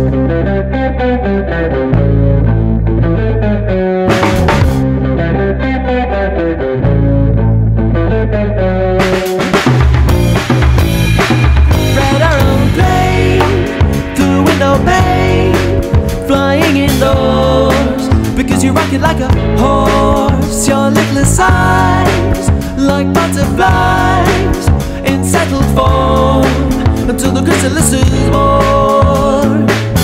You rock it like a horse, your little size, like butterflies in settled form, until the chrysalis is born.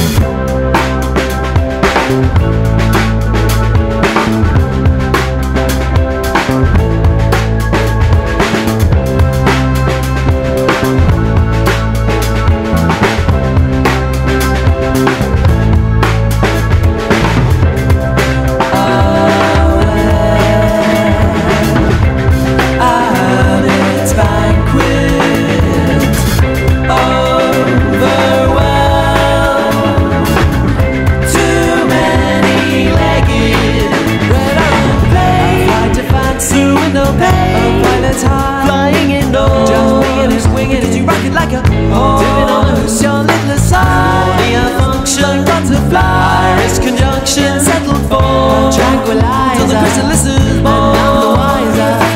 Flying indoors, just winging and swinging, cause you rock it like a horse. Dipping on the hoose, your little size, a function, butterfly, iris conjunction, settled form, tranquilizer, till the chrysalis is born. And I'm the wiser.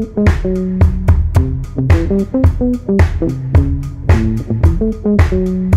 Thank you.